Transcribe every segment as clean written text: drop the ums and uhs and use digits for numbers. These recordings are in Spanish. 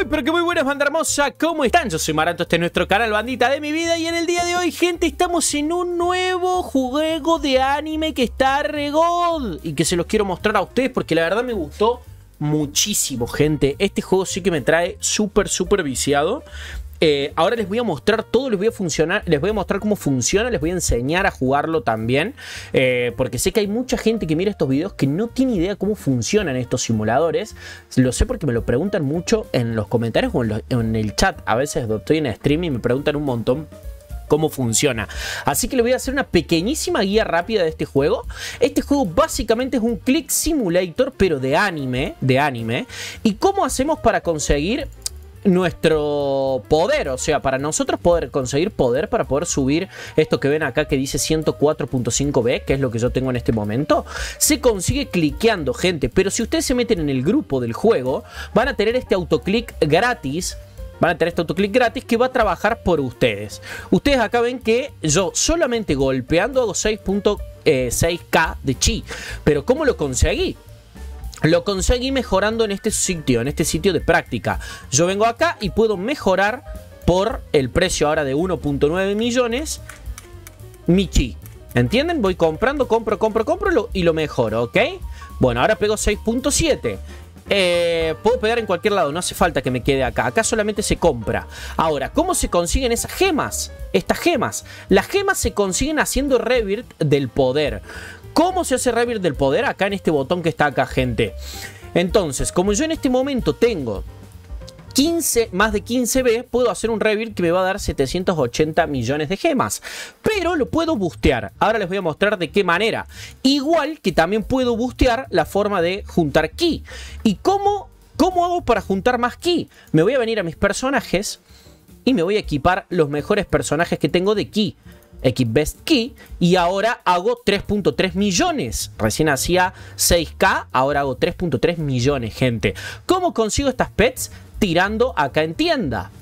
Espero que muy buenas, banda hermosa. ¿Cómo están? Yo soy Maranto, este es nuestro canal Bandita de mi vida. Y en el día de hoy, gente, estamos en un nuevo juego de anime que está re god y que se los quiero mostrar a ustedes porque la verdad me gustó muchísimo, gente. Este juego sí que me trae súper viciado. Ahora les voy a mostrar todo, les voy a mostrar cómo funciona, les voy a enseñar a jugarlo también, porque sé que hay mucha gente que mira estos videos que no tiene idea cómo funcionan estos simuladores. Lo sé porque me lo preguntan mucho en los comentarios o en el chat. A veces estoy en stream y me preguntan un montón cómo funciona. Así que les voy a hacer una pequeñísima guía rápida de este juego. Este juego básicamente es un click simulator, pero de anime. ¿Y cómo hacemos para conseguir nuestro poder? O sea, para nosotros poder conseguir poder, para poder subir esto que ven acá que dice 104.5B, que es lo que yo tengo en este momento, se consigue cliqueando, gente. Pero si ustedes se meten en el grupo del juego, van a tener este autoclick gratis. Que va a trabajar por ustedes. Ustedes acá ven que yo solamente golpeando hago 6.6k de chi. Pero ¿cómo lo conseguí? Lo conseguí mejorando en este sitio de práctica. Yo vengo acá y puedo mejorar por el precio ahora de 1.9 millones mi chi. ¿Entienden? Voy comprando, compro y lo mejoro, ¿ok? Bueno, ahora pego 6.7. Puedo pegar en cualquier lado, no hace falta que me quede acá. Acá solamente se compra. Ahora, ¿cómo se consiguen esas gemas? Estas gemas. Las gemas se consiguen haciendo rebirth del poder. ¿Cómo se hace rebirth del poder? Acá en este botón que está acá, gente. Entonces, como yo en este momento tengo más de 15B, puedo hacer un rebirth que me va a dar 780 millones de gemas. Pero lo puedo boostear. Ahora les voy a mostrar de qué manera. Igual que también puedo boostear la forma de juntar ki. ¿Y cómo hago para juntar más ki? Me voy a venir a mis personajes y me voy a equipar los mejores personajes que tengo de ki. Equip Best Key, y ahora hago 3.3 millones. Recién hacía 6k, ahora hago 3.3 millones, gente. ¿Cómo consigo estas pets? Tirando acá en tienda.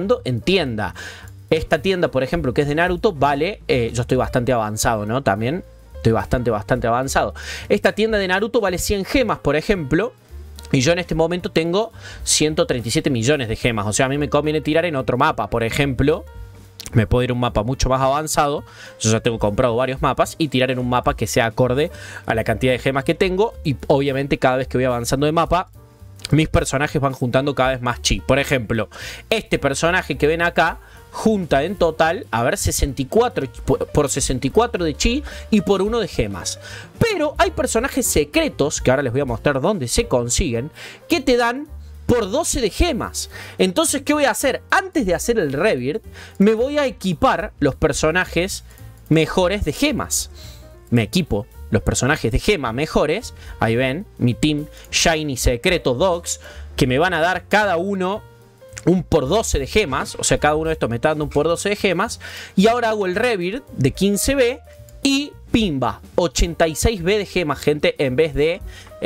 Esta tienda, por ejemplo, que es de Naruto, vale... yo estoy bastante avanzado, ¿no? También estoy bastante avanzado. Esta tienda de Naruto vale 100 gemas, por ejemplo. Y yo en este momento tengo 137 millones de gemas. O sea, a mí me conviene tirar en otro mapa, por ejemplo. Me puedo ir a un mapa mucho más avanzado. Yo ya tengo comprado varios mapas. Y tirar en un mapa que sea acorde a la cantidad de gemas que tengo. Y obviamente cada vez que voy avanzando de mapa, mis personajes van juntando cada vez más chi. Por ejemplo, este personaje que ven acá junta en total, a ver, 64 por 64 de chi y por 1 de gemas. Pero hay personajes secretos, que ahora les voy a mostrar dónde se consiguen, que te dan por 12 de gemas. Entonces, ¿qué voy a hacer? Antes de hacer el rebirth, me voy a equipar los personajes mejores de gemas. Me equipo los personajes de gema mejores. Ahí ven, mi team Shiny Secreto Dogs, que me van a dar cada uno un por 12 de gemas. O sea, cada uno de estos me está dando un por 12 de gemas. Y ahora hago el rebirth de 15B y pimba, 86B de gemas, gente, en vez de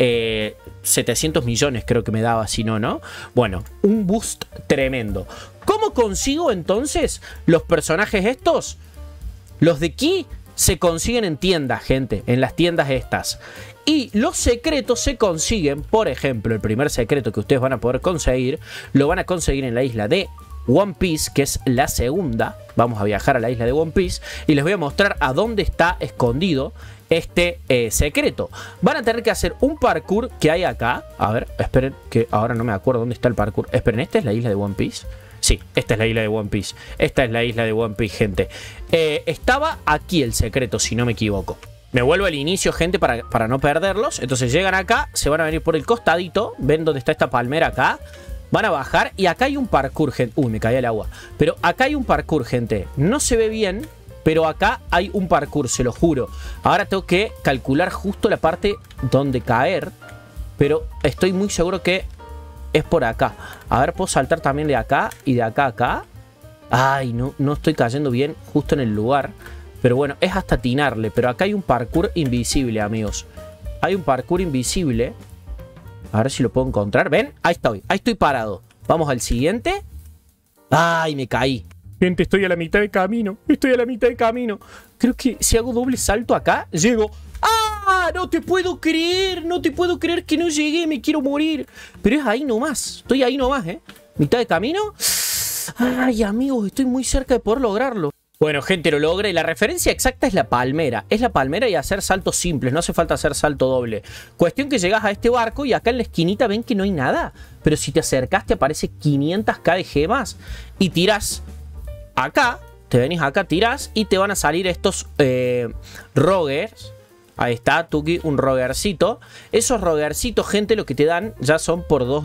700 millones creo que me daba, si no. Bueno, un boost tremendo. ¿Cómo consigo entonces los personajes estos? Los de ki se consiguen en tiendas, gente, en las tiendas estas. Y los secretos se consiguen, por ejemplo, el primer secreto que ustedes van a poder conseguir, lo van a conseguir en la isla de One Piece, que es la segunda. Vamos a viajar a la isla de One Piece y les voy a mostrar a dónde está escondido este secreto. Van a tener que hacer un parkour que hay acá. A ver, esperen, que ahora no me acuerdo dónde está el parkour. Esperen, ¿esta es la isla de One Piece? Sí, esta es la isla de One Piece. Esta es la isla de One Piece, gente. Estaba aquí el secreto, si no me equivoco. Me vuelvo al inicio, gente, para no perderlos. Entonces llegan acá, se van a venir por el costadito. Ven dónde está esta palmera acá. Van a bajar y acá hay un parkour, gente. Uy, me caí al agua. Pero acá hay un parkour, gente. No se ve bien, pero acá hay un parkour, se lo juro. Ahora tengo que calcular justo la parte donde caer. Pero estoy muy seguro que es por acá. A ver, puedo saltar también de acá y de acá a acá. Ay, no estoy cayendo bien justo en el lugar. Pero bueno, es hasta atinarle. Pero acá hay un parkour invisible, amigos. Hay un parkour invisible. A ver si lo puedo encontrar. ¿Ven? Ahí estoy parado. Vamos al siguiente. ¡Ay, me caí! Gente, estoy a la mitad de camino. Creo que si hago doble salto acá, llego. ¡Ah! No te puedo creer. No te puedo creer que no llegué. Me quiero morir. Pero es ahí nomás. Estoy ahí nomás, ¿eh? ¿Mitad de camino? Ay, amigos, estoy muy cerca de poder lograrlo. Bueno, gente, lo logré. Y la referencia exacta es la palmera. Es la palmera y hacer saltos simples. No hace falta hacer salto doble. Cuestión que llegas a este barco y acá en la esquinita ven que no hay nada. Pero si te acercas te aparece 500k de gemas. Y tiras acá. Te venís acá, tirás y te van a salir estos Rogers. Ahí está, Tuki, un Rogercito. Esos Rogercitos, gente, lo que te dan ya son por 2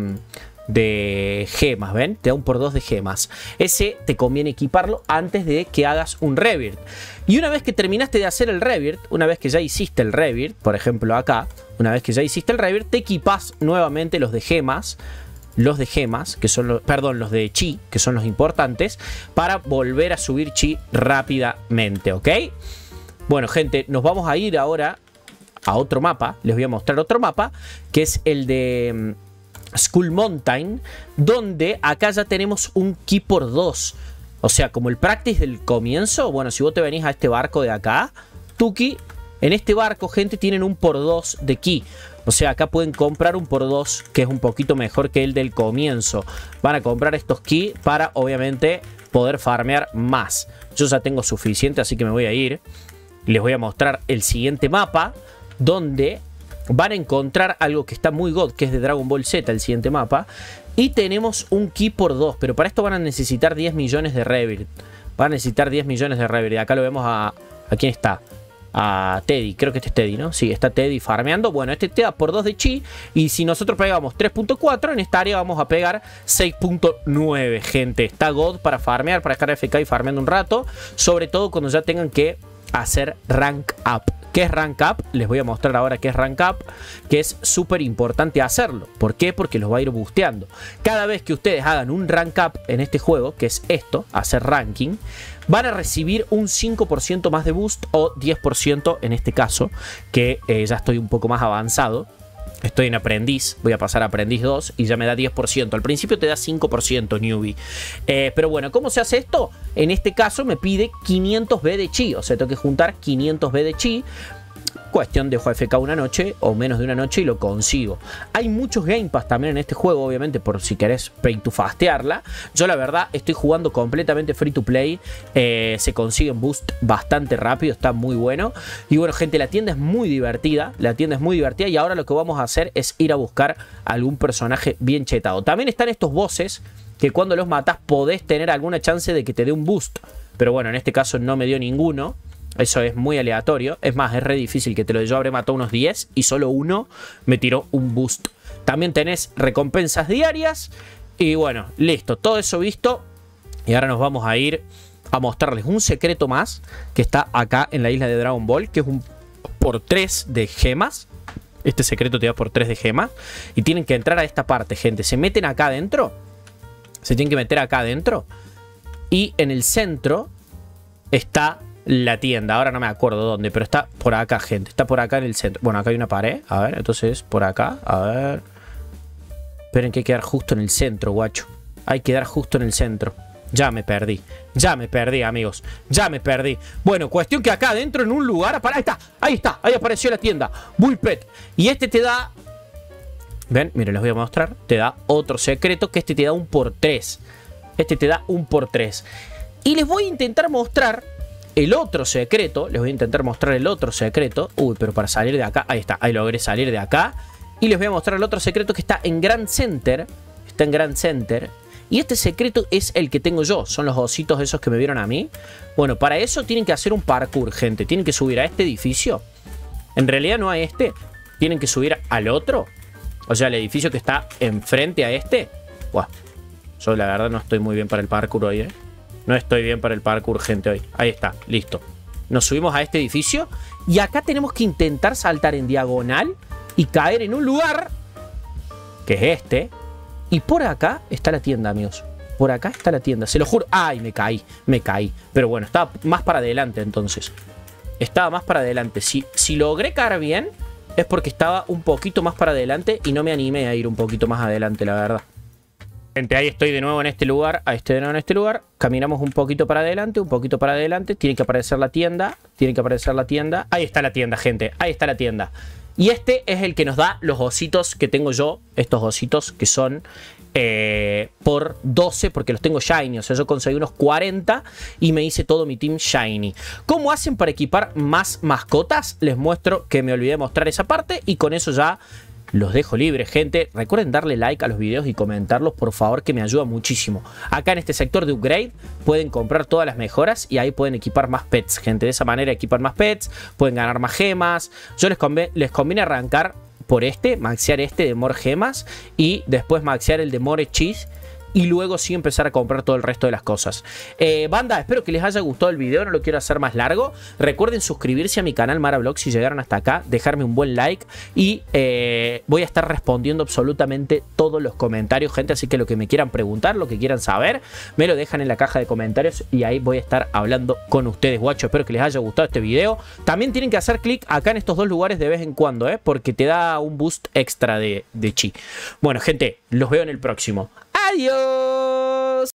de gemas, ¿ven? Te da un por 2 de gemas. Ese te conviene equiparlo antes de que hagas un Rebirth. Y una vez que terminaste de hacer el Rebirth, una vez que ya hiciste el Rebirth, por ejemplo acá, una vez que ya hiciste el Rebirth, te equipas nuevamente los de gemas. Los de gemas, que son los, perdón, los de chi, que son los importantes, para volver a subir chi rápidamente, ¿ok? Bueno, gente, nos vamos a ir ahora a otro mapa. Les voy a mostrar otro mapa, que es el de Skull Mountain, donde acá ya tenemos un ki por 2. O sea, como el practice del comienzo. Bueno, si vos te venís a este barco de acá, Tuki, en este barco, gente, tienen un por 2 de ki. O sea, acá pueden comprar un por 2 que es un poquito mejor que el del comienzo. Van a comprar estos ki para, obviamente, poder farmear más. Yo ya tengo suficiente, así que me voy a ir. Les voy a mostrar el siguiente mapa, donde van a encontrar algo que está muy god, que es de Dragon Ball Z, el siguiente mapa. Y tenemos un ki por 2, pero para esto van a necesitar 10 millones de Rebirth. Van a necesitar 10 millones de Rebirth. Y acá lo vemos a quién está. A Teddy, creo que este es Teddy, ¿no? Sí, está Teddy farmeando. Bueno, este te da por 2 de chi. Y si nosotros pegamos 3.4, en esta área vamos a pegar 6.9, gente. Está god para farmear, para estar FK y farmeando un rato. Sobre todo cuando ya tengan que hacer rank up. ¿Qué es rank up? Les voy a mostrar ahora qué es rank up, que es súper importante hacerlo. ¿Por qué? Porque los va a ir boosteando. Cada vez que ustedes hagan un rank up en este juego, que es esto, hacer ranking, van a recibir un 5% más de boost, o 10% en este caso, que ya estoy un poco más avanzado. Estoy en aprendiz, voy a pasar a aprendiz 2 y ya me da 10%. Al principio te da 5% newbie. Pero bueno, ¿cómo se hace esto? En este caso me pide 500B de chi, o sea, tengo que juntar 500B de chi. Cuestión de jugar FK una noche o menos de una noche y lo consigo. Hay muchos Game Pass también en este juego, obviamente, por si querés pay to fastearla. Yo la verdad estoy jugando completamente free to play. Se consiguen boost bastante rápido, está muy bueno. Y bueno, gente, la tienda es muy divertida. La tienda es muy divertida y ahora lo que vamos a hacer es ir a buscar algún personaje bien chetado. También están estos bosses que cuando los matas podés tener alguna chance de que te dé un boost. Pero bueno, en este caso no me dio ninguno. Eso es muy aleatorio. Es más, es re difícil que te lo dé. Yo habré matado unos 10 y solo uno me tiró un boost. También tenés recompensas diarias. Y bueno, listo. Todo eso visto. Y ahora nos vamos a ir a mostrarles un secreto más que está acá en la isla de Dragon Ball, que es un por 3 de gemas. Este secreto te da por 3 de gemas. Y tienen que entrar a esta parte, gente. Se meten acá adentro. Se tienen que meter acá adentro. Y en el centro está la tienda. Ahora no me acuerdo dónde, pero está por acá, gente. Está por acá en el centro. Bueno, acá hay una pared. A ver, entonces por acá. A ver. Esperen que hay que quedar justo en el centro, guacho. Hay que quedar justo en el centro. Ya me perdí. Ya me perdí, amigos. Ya me perdí. Bueno, cuestión que acá adentro en un lugar... Ahí está. Ahí está. Ahí apareció la tienda. Bullpet. Y este te da... Ven, miren, les voy a mostrar. Te da otro secreto, que este te da un por 3. Este te da un por 3. Y les voy a intentar mostrar el otro secreto. Les voy a intentar mostrar el otro secreto. Uy, pero para salir de acá... Ahí está. Ahí logré salir de acá. Y les voy a mostrar el otro secreto que está en Grand Center. Está en Grand Center. Y este secreto es el que tengo yo. Son los ositos esos que me vieron a mí. Bueno, para eso tienen que hacer un parkour, gente. Tienen que subir a este edificio. En realidad no a este. Tienen que subir al otro. O sea, el edificio que está enfrente a este. Buah. Yo la verdad no estoy muy bien para el parkour hoy, ¿eh? No estoy bien para el parkour, gente, hoy. Ahí está, listo. Nos subimos a este edificio. Y acá tenemos que intentar saltar en diagonal y caer en un lugar, que es este. Y por acá está la tienda, amigos. Por acá está la tienda, se lo juro. ¡Ay, me caí! Me caí. Pero bueno, estaba más para adelante entonces. Estaba más para adelante. Si logré caer bien, es porque estaba un poquito más para adelante y no me animé a ir un poquito más adelante, la verdad. Gente, ahí estoy de nuevo en este lugar. Ahí estoy de nuevo en este lugar. Caminamos un poquito para adelante, un poquito para adelante. Tiene que aparecer la tienda. Tiene que aparecer la tienda. Ahí está la tienda, gente. Ahí está la tienda. Y este es el que nos da los ositos que tengo yo. Estos ositos que son por 12 porque los tengo shiny. O sea, yo conseguí unos 40 y me hice todo mi team shiny. ¿Cómo hacen para equipar más mascotas? Les muestro, que me olvidé de mostrar esa parte, y con eso ya los dejo libres, gente. Recuerden darle like a los videos y comentarlos, por favor, que me ayuda muchísimo. Acá en este sector de upgrade pueden comprar todas las mejoras y ahí pueden equipar más pets, gente. De esa manera equipan más pets, pueden ganar más gemas. Yo les conviene arrancar por maxear de more gemas y después maxear el de more cheese. Y luego sí empezar a comprar todo el resto de las cosas. Banda, espero que les haya gustado el video. No lo quiero hacer más largo. Recuerden suscribirse a mi canal Maravlog si llegaron hasta acá. Dejarme un buen like. Y voy a estar respondiendo absolutamente todos los comentarios, gente. Así que lo que me quieran preguntar, lo que quieran saber, me lo dejan en la caja de comentarios. Y ahí voy a estar hablando con ustedes, guachos. Espero que les haya gustado este video. También tienen que hacer clic acá en estos dos lugares de vez en cuando, porque te da un boost extra de chi. Bueno, gente, los veo en el próximo. ¡Adiós!